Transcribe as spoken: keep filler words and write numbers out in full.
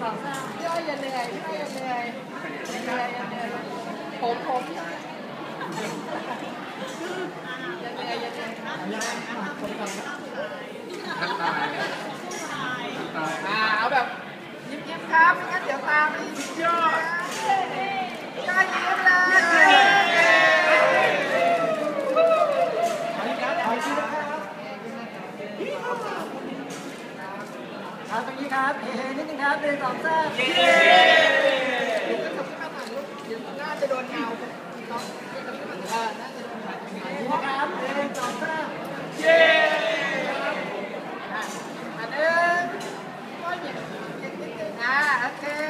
องสามพี่อ้อยอย่าเหนื่อยพี่อ้อยอย่าเหนื่อยอย่าเหนื่อยอย่าเหนื่อยผมผมอย่าเหนื่อยอย่าเหนื่อยทักทายอ่าเอาแบบยิ้มๆครับไม่งั้นเดี๋ยวตาไม่ยอดยอดยิ้มเลยครับตรงนี้ครับเฮ้นิดนึงครับเดินสองซ่าเย้ลูกก็ทำขึ้นมาหน่อยลูกเดี๋ยวน่าจะโดนเงาน้องเออน่าจะโดนเงานะครับเดินสองซ่าเย้อันหนึ่งก็หยิบหยิบนิดนึงอ่าโอเค